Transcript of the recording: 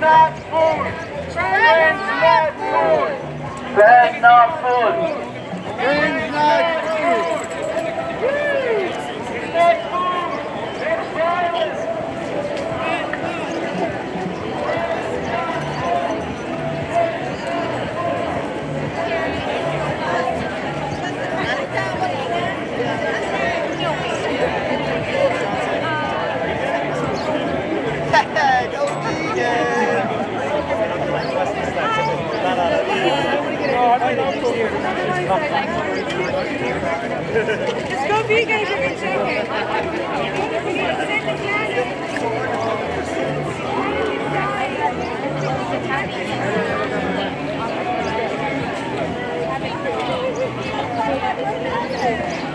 not food. Grains not food. Grains not food. Grains not food. It's not food. It's violence. Just go vegan if you can take it. Having